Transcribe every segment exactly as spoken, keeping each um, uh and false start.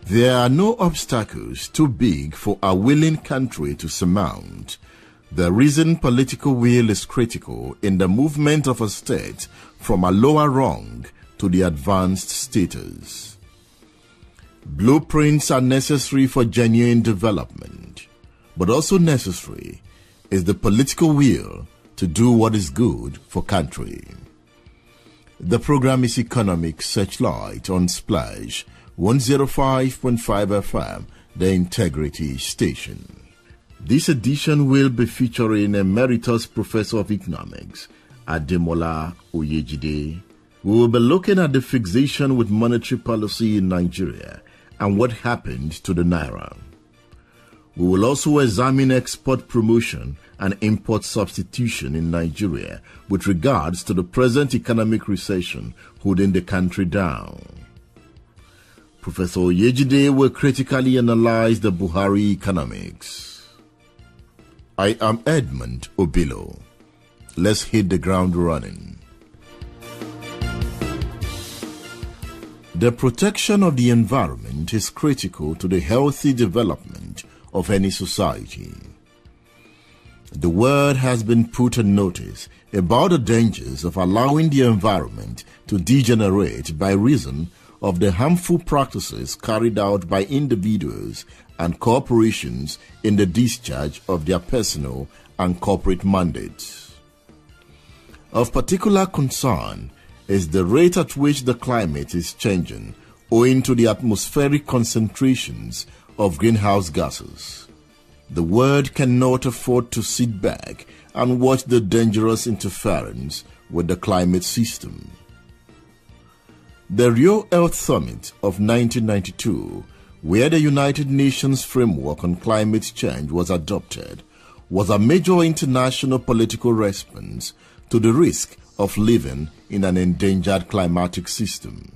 There are no obstacles too big for a willing country to surmount. The reason political will is critical in the movement of a state from a lower rung to the advanced status. Blueprints are necessary for genuine development, but also necessary is the political will to do what is good for country. The program is Economic SearchLight on Splash one oh five point five F M, the Integrity Station. This edition will be featuring Emeritus Professor of Economics, Ademola Oyejide. We will be looking at the fixation with monetary policy in Nigeria and what happened to the Naira. We will also examine export promotion and import substitution in Nigeria with regards to the present economic recession holding the country down. Professor Oyejide will critically analyze the Buhari economics. I am Edmund Obilo. Let's hit the ground running. The protection of the environment is critical to the healthy development of any society. The world has been put on notice about the dangers of allowing the environment to degenerate by reason of the harmful practices carried out by individuals and corporations in the discharge of their personal and corporate mandates. Of particular concern is the rate at which the climate is changing owing to the atmospheric concentrations of greenhouse gases. The world cannot afford to sit back and watch the dangerous interference with the climate system. The Rio Earth Summit of nineteen ninety-two, where the United Nations framework on climate change was adopted, was a major international political response to the risk of living in an endangered climatic system.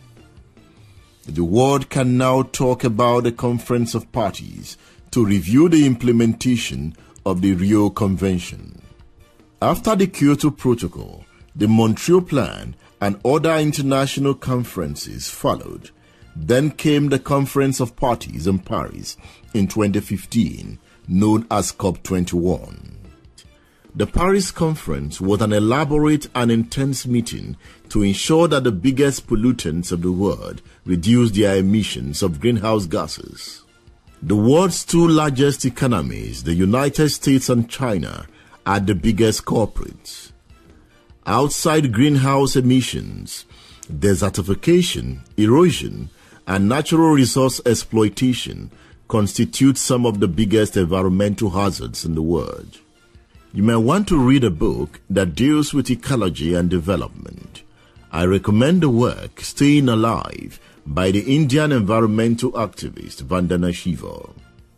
The world can now talk about the Conference of Parties to review the implementation of the Rio Convention. After the Kyoto Protocol, the Montreal Plan, and other international conferences followed. Then came the Conference of Parties in Paris in twenty fifteen, known as COP twenty-one. The Paris Conference was an elaborate and intense meeting to ensure that the biggest pollutants of the world reduced their emissions of greenhouse gases. The world's two largest economies, the United States and China, are the biggest culprits. Outside greenhouse emissions, desertification, erosion, and natural resource exploitation constitute some of the biggest environmental hazards in the world. You may want to read a book that deals with ecology and development. I recommend the work Staying Alive by the Indian environmental activist Vandana Shiva.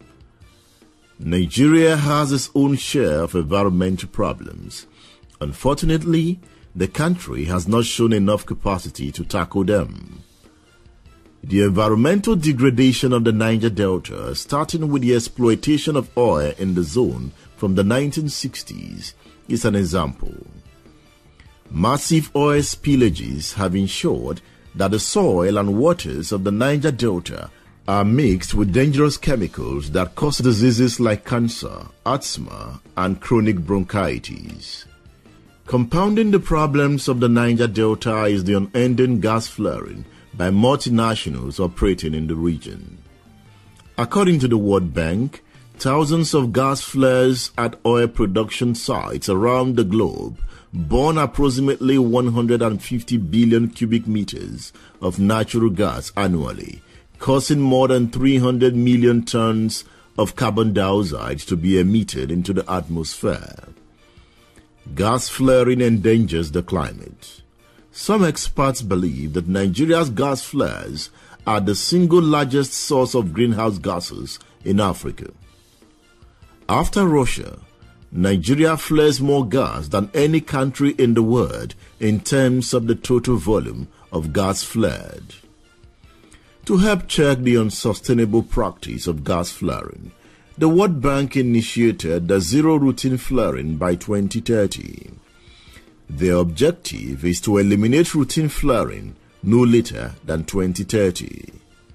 Nigeria has its own share of environmental problems. Unfortunately, the country has not shown enough capacity to tackle them. The environmental degradation of the Niger Delta, starting with the exploitation of oil in the zone from the nineteen sixties, is an example. Massive oil spillages have ensured that the soil and waters of the Niger Delta are mixed with dangerous chemicals that cause diseases like cancer, asthma, and chronic bronchitis. Compounding the problems of the Niger Delta is the unending gas flaring by multinationals operating in the region. According to the World Bank, thousands of gas flares at oil production sites around the globe burn approximately one hundred fifty billion cubic meters of natural gas annually, causing more than three hundred million tons of carbon dioxide to be emitted into the atmosphere. Gas flaring endangers the climate. Some experts believe that Nigeria's gas flares are the single largest source of greenhouse gases in Africa. After Russia, Nigeria flares more gas than any country in the world in terms of the total volume of gas flared. To help check the unsustainable practice of gas flaring, the World Bank initiated the zero routine flaring by twenty thirty. Their objective is to eliminate routine flaring no later than twenty thirty.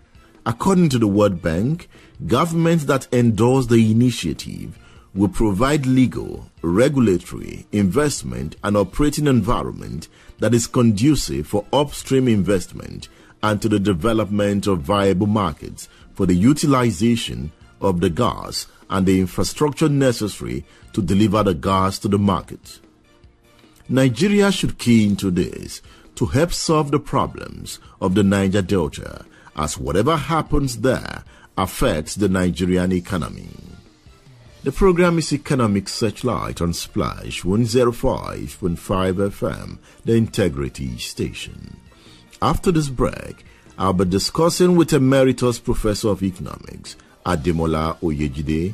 According to the World Bank, governments that endorse the initiative will provide legal, regulatory, investment, and operating environment that is conducive for upstream investment and to the development of viable markets for the utilization of the gas and the infrastructure necessary to deliver the gas to the market. Nigeria should key into this to help solve the problems of the Niger Delta, as whatever happens there affects the Nigerian economy. The program is Economic SearchLight on Splash one oh five point five F M, the Integrity Station. After this break, I'll be discussing with Emeritus Professor of Economics, Ademola Oyejide.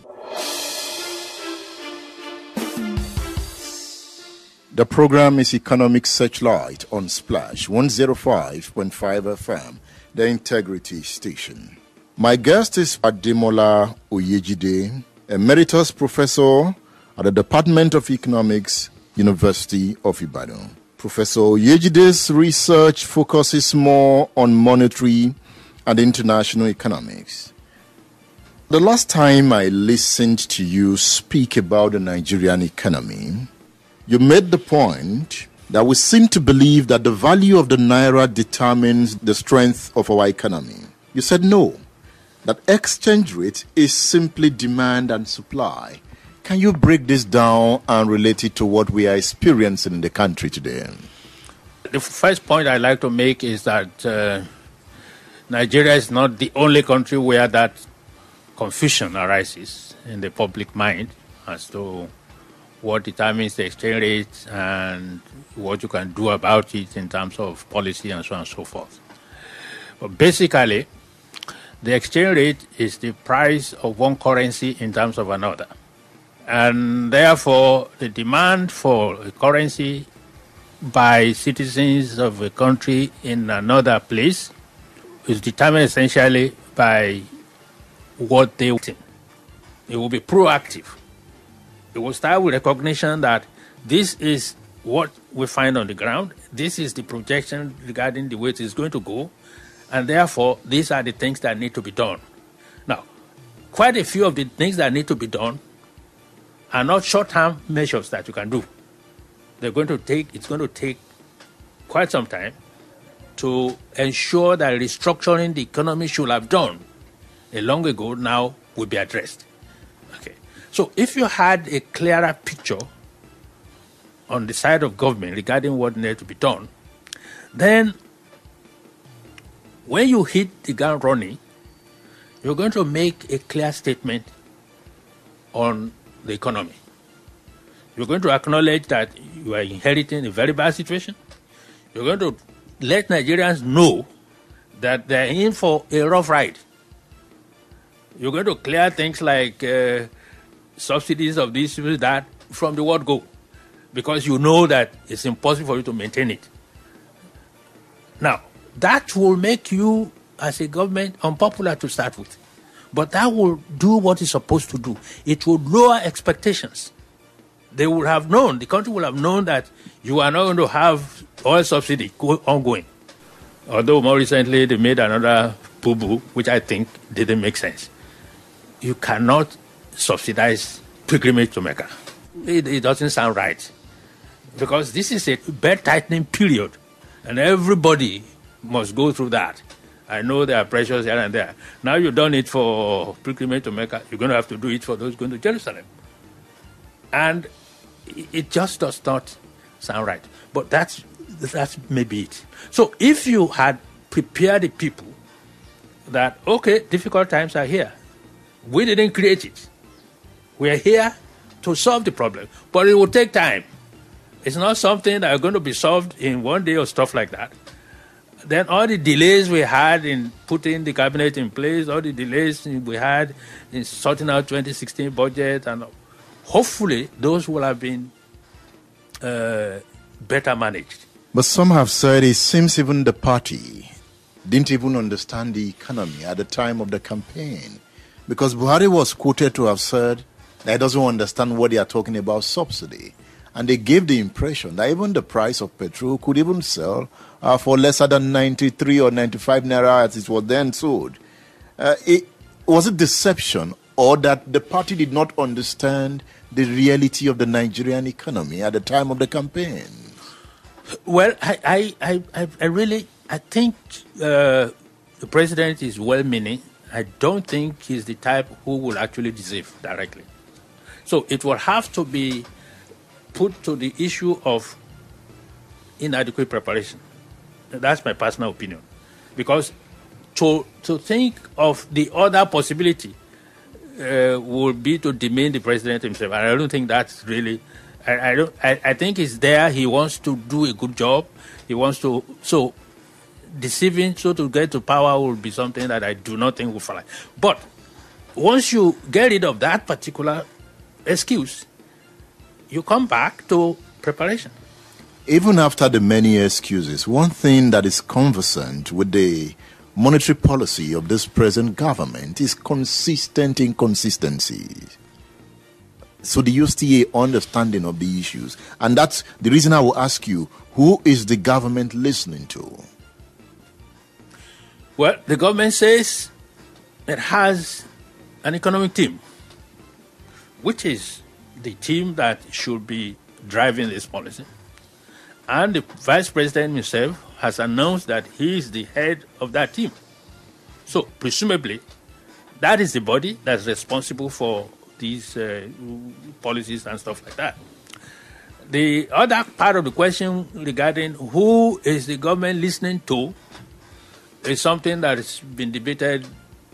The program is Economic SearchLight on Splash one oh five point five F M, the Integrity Station. My guest is Ademola Oyejide, Emeritus Professor at the Department of Economics, University of Ibadan. Professor Oyejide's research focuses more on monetary and international economics. The last time I listened to you speak about the Nigerian economy, you made the point that we seem to believe that the value of the Naira determines the strength of our economy. You said no, that exchange rate is simply demand and supply. Can you break this down and relate it to what we are experiencing in the country today? The first point I'd like to make is that uh, Nigeria is not the only country where that confusion arises in the public mind as to what determines the exchange rate and what you can do about it in terms of policy and so on and so forth. But basically, the exchange rate is the price of one currency in terms of another. And therefore, the demand for a currency by citizens of a country in another place is determined essentially by what they want. It will be proactive. It will start with recognition that this is what we find on the ground. This is the projection regarding the way it is going to go. And therefore, these are the things that need to be done. Now, quite a few of the things that need to be done are not short-term measures that you can do. They're going to take, it's going to take quite some time to ensure that restructuring the economy should have done a long ago now will be addressed. Okay. So if you had a clearer picture on the side of government regarding what needs to be done, then when you hit the ground running, you're going to make a clear statement on the economy. You're going to acknowledge that you are inheriting a very bad situation. You're going to let Nigerians know that they're in for a rough ride. You're going to clear things like uh, subsidies of this, that from the word go, because you know that it's impossible for you to maintain it. Now, that will make you, as a government, unpopular to start with. But that will do what it's supposed to do. It will lower expectations. They would have known, the country will have known that you are not going to have oil subsidy ongoing. Although more recently they made another boo-boo, which I think didn't make sense. You cannot subsidize pilgrimage to Mecca. It, it doesn't sound right. Because this is a belt-tightening period, and everybody must go through that. I know there are pressures here and there. Now you've done it for pilgrimage to Mecca, you're going to have to do it for those going to Jerusalem. And it just does not sound right. But that's, that's maybe it. So if you had prepared the people that, okay, difficult times are here. We didn't create it. We are here to solve the problem. But it will take time. It's not something that is going to be solved in one day or stuff like that. Then all the delays we had in putting the cabinet in place, all the delays we had in sorting out twenty sixteen budget, and hopefully those will have been uh, better managed. But some have said it seems even the party didn't even understand the economy at the time of the campaign, because Buhari was quoted to have said that he doesn't understand what they are talking about subsidy. And they gave the impression that even the price of petrol could even sell uh, for lesser than ninety-three or ninety-five naira as it was then sold. Uh, it, was it deception, or that the party did not understand the reality of the Nigerian economy at the time of the campaign? Well, I, I, I, I really, I think uh, the president is well-meaning. I don't think he's the type who will actually deceive directly. So it will have to be put to the issue of inadequate preparation. That's my personal opinion. Because to, to think of the other possibility uh, would be to demean the president himself. And I don't think that's really, I, I, don't, I, I think he's there, he wants to do a good job, he wants to, so deceiving so to get to power will be something that I do not think will fly. But once you get rid of that particular excuse, you come back to preparation. Even after the many excuses, one thing that is conversant with the monetary policy of this present government is consistent inconsistencies. So do you see an understanding of the issues? And that's the reason I will ask you, who is the government listening to? Well, the government says it has an economic team, which is the team that should be driving this policy. And the vice president himself has announced that he is the head of that team. So, presumably, that is the body that's responsible for these uh, policies and stuff like that. The other part of the question regarding who is the government listening to is something that has been debated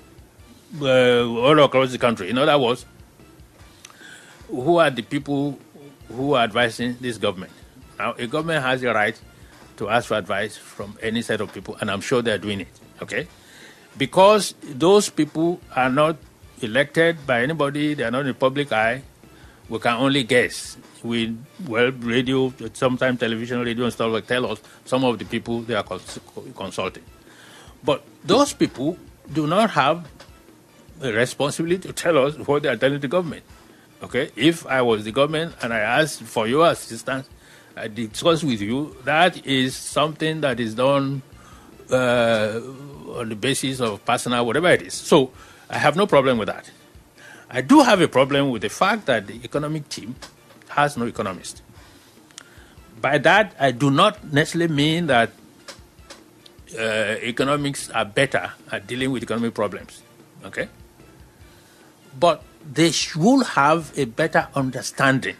uh, all across the country. In other words, who are the people who are advising this government? Now, a government has the right to ask for advice from any set of people, and I'm sure they're doing it, okay? Because those people are not elected by anybody, they're not in the public eye, we can only guess. We, well, radio, sometimes television, radio and stuff like tell us some of the people they are cons consulting. But those people do not have a responsibility to tell us what they are telling the government, okay? If I was the government and I asked for your assistance, I discuss with you, that is something that is done uh, on the basis of personal, whatever it is. So I have no problem with that. I do have a problem with the fact that the economic team has no economist. By that, I do not necessarily mean that uh, economics are better at dealing with economic problems, okay? But they should have a better understanding,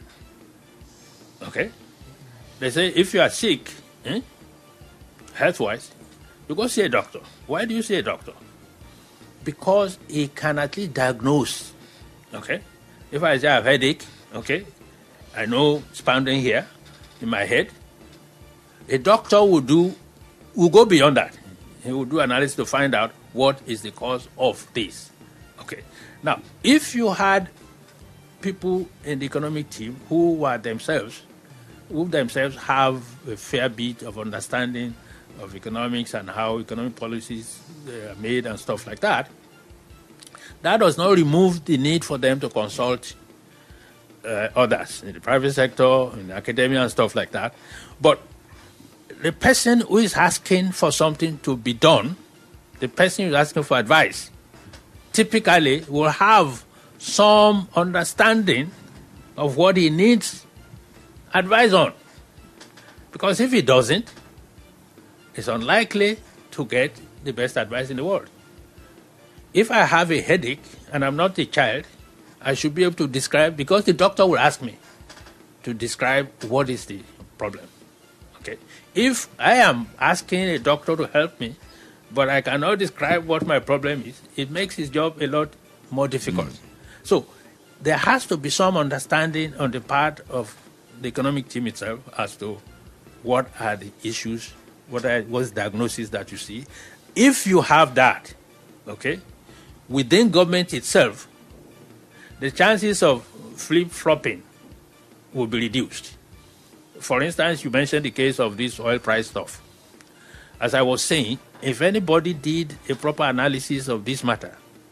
okay? They say if you are sick, eh, health-wise, you go see a doctor. Why do you see a doctor? Because he can at least diagnose, okay? If I say I have a headache, okay, I know it's pounding here in my head, a doctor will do, will go beyond that. He will do analysis to find out what is the cause of this, okay? Now, if you had people in the economic team who were themselves who themselves have a fair bit of understanding of economics and how economic policies are made and stuff like that, that does not remove the need for them to consult uh, others in the private sector, in academia and stuff like that. But the person who is asking for something to be done, the person who is asking for advice, typically will have some understanding of what he needs advice on. Because if he doesn't, it's unlikely to get the best advice in the world. If I have a headache and I'm not a child, I should be able to describe, because the doctor will ask me to describe what is the problem. Okay. If I am asking a doctor to help me, but I cannot describe what my problem is, it makes his job a lot more difficult. Mm. So there has to be some understanding on the part of the economic team itself as to what are the issues, what are what's the diagnosis that you see. If you have that, okay, within government itself, the chances of flip-flopping will be reduced. For instance, you mentioned the case of this oil price stuff. As I was saying, if anybody did a proper analysis of this matter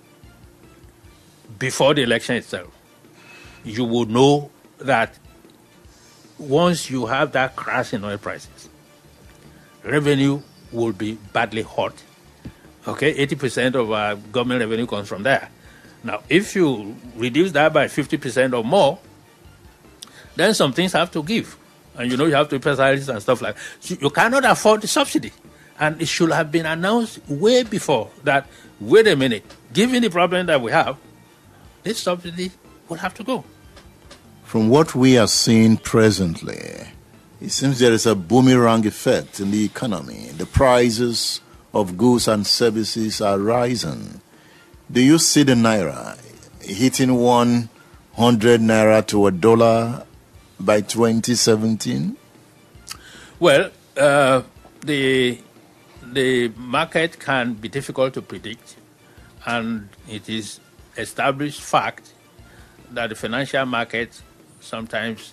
before the election itself, you would know that once you have that crash in oil prices, revenue will be badly hurt, Okay, eighty percent of our government revenue comes from there. Now, if you reduce that by fifty percent or more, then some things have to give. And you know, you have to pay salaries and stuff like that. So you cannot afford the subsidy. And it should have been announced way before that, wait a minute, given the problem that we have, this subsidy will have to go. From what we are seeing presently, it seems there is a boomerang effect in the economy. The prices of goods and services are rising. Do you see the Naira hitting one hundred Naira to a dollar by twenty seventeen? Well, uh, the, the market can be difficult to predict, and it is established fact that the financial market sometimes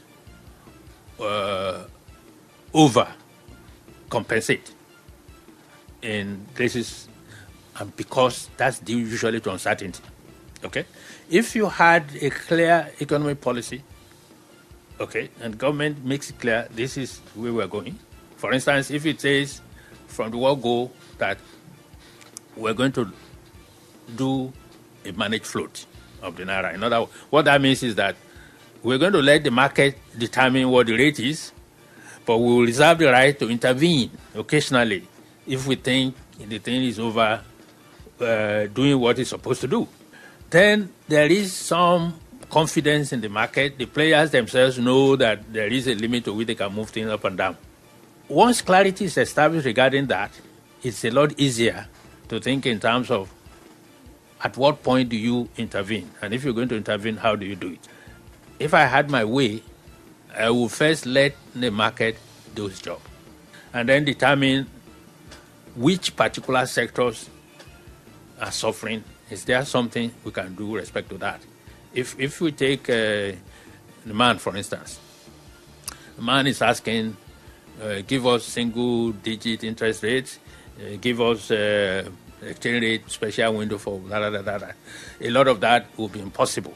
uh, over compensate in places, and because that's due usually to uncertainty. Okay, if you had a clear economic policy, okay, and government makes it clear this is where we're going. For instance, if it says from the word go that we're going to do a managed float of the Naira. In other words, what that means is that we're going to let the market determine what the rate is, but we will reserve the right to intervene occasionally if we think the thing is over uh, doing what it's supposed to do. Then there is some confidence in the market. The players themselves know that there is a limit to which they can move things up and down. Once clarity is established regarding that, it's a lot easier to think in terms of at what point do you intervene? And if you're going to intervene, how do you do it? If I had my way, I would first let the market do its job and then determine which particular sectors are suffering. Is there something we can do with respect to that? If if we take uh, the man, for instance, the man is asking, uh, give us single-digit interest rates, uh, give us uh, exchange rate special window for da, da, da, da, da. A lot of that will be impossible.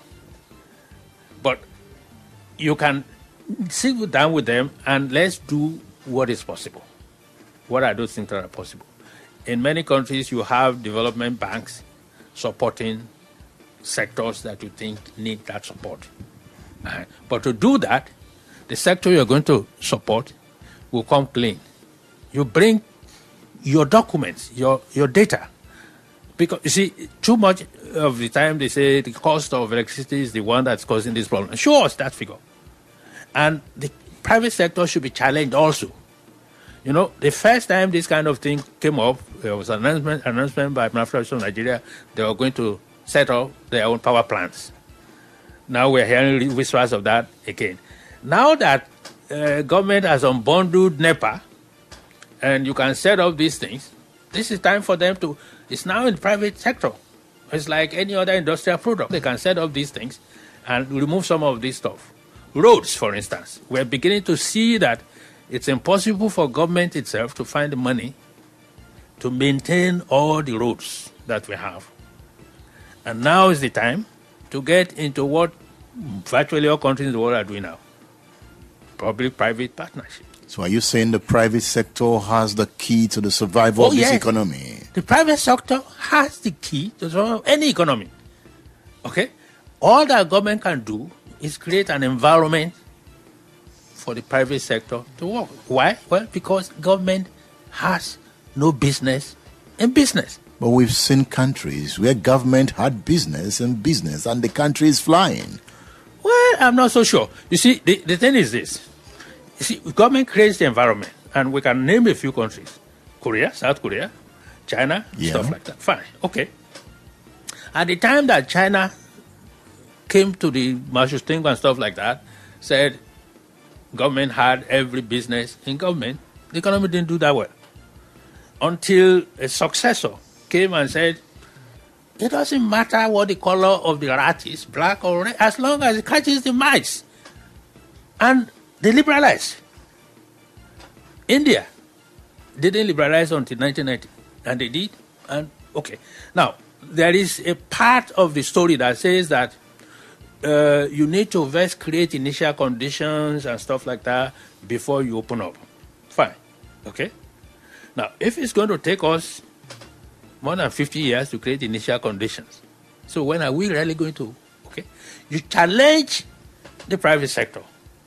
But you can sit down with them and let's do what is possible. What are those things that are possible? In many countries, you have development banks supporting sectors that you think need that support. Uh, but to do that, the sector you're going to support will come clean. You bring your documents, your, your data. Because, you see, too much of the time they say the cost of electricity is the one that's causing this problem. Show us that figure. And the private sector should be challenged also. You know, the first time this kind of thing came up, there was an announcement, announcement by Prof of Nigeria, they were going to set up their own power plants. Now we're hearing whispers of that again. Now that uh, government has unbundled NEPA, and you can set up these things, this is time for them to, it's now in the private sector. It's like any other industrial product. They can set up these things and remove some of this stuff. Roads, for instance, we're beginning to see that it's impossible for government itself to find the money to maintain all the roads that we have. And now is the time to get into what virtually all countries in the world are doing now. Public-private partnership. So are you saying the private sector has the key to the survival oh, of this yes. economy? The private sector has the key to survival of any economy. Okay? All that government can do is create an environment for the private sector to work. Why? Well, because government has no business in business. But we've seen countries where government had business in business and the country is flying. Well, I'm not so sure. You see, the, the thing is this. You see, government creates the environment, and we can name a few countries. Korea, South Korea, China, yeah. stuff like that. Fine, okay. At the time that China came to the Marshall Thing and stuff like that, said government had every business in government, the economy didn't do that well. Until a successor came and said, it doesn't matter what the color of the rat is, black or red, as long as it catches the mice. And they liberalized. India didn't liberalize until nineteen ninety, and they did, and okay. Now, there is a part of the story that says that uh, you need to first create initial conditions and stuff like that before you open up. Fine, okay? Now, if it's going to take us more than fifty years to create initial conditions. So when are we really going to, okay? You challenge the private sector.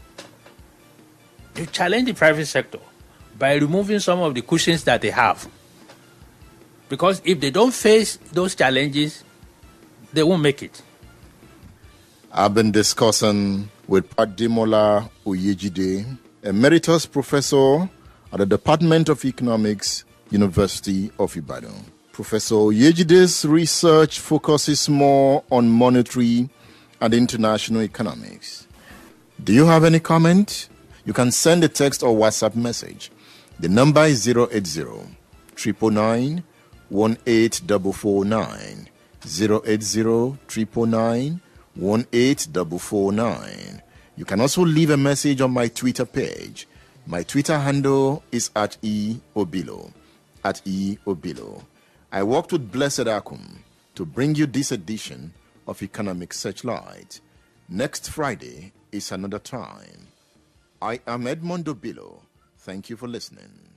You challenge the private sector by removing some of the cushions that they have. Because if they don't face those challenges, they won't make it. I've been discussing with Ademola Oyejide, Emeritus Professor at the Department of Economics, University of Ibadan. Professor Oyejide's research focuses more on monetary and international economics. Do you have any comment? You can send a text or WhatsApp message. The number is zero eight zero, nine nine nine, one eight four four nine, zero eight zero, nine nine nine, one eight four four nine. You can also leave a message on my Twitter page. My Twitter handle is at E Obilo, at E Obilo. I worked with Blessed Akum to bring you this edition of Economic SearchLight. Next Friday is another time. I am Edmund Obilo. Thank you for listening.